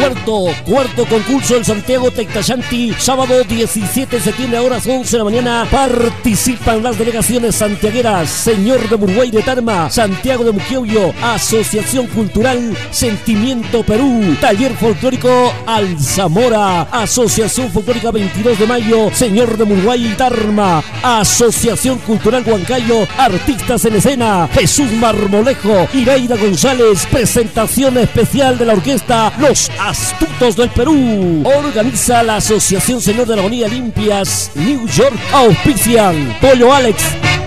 Cuarto concurso en Santiago Tectayanti, sábado 17 de septiembre a horas 11 de la mañana. Participan las delegaciones santiagueras: Señor de Murguay de Tarma, Santiago de Muquioyo, Asociación Cultural Sentimiento Perú, Taller Folclórico Alzamora, Asociación Folclórica 22 de Mayo, Señor de Murguay y Tarma, Asociación Cultural Huancayo, artistas en escena: Jesús Marmolejo, Iraida González. Presentación especial de la orquesta Los Astutos del Perú. Organiza la Asociación Señor de la Agonía Limpias, New York. Auspician Pollo Alex,